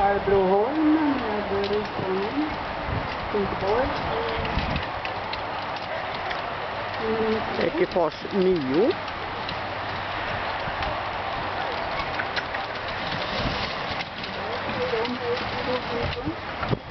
er Broholm med Rosholmen, Finkeborg. Ekipasje Mio. De er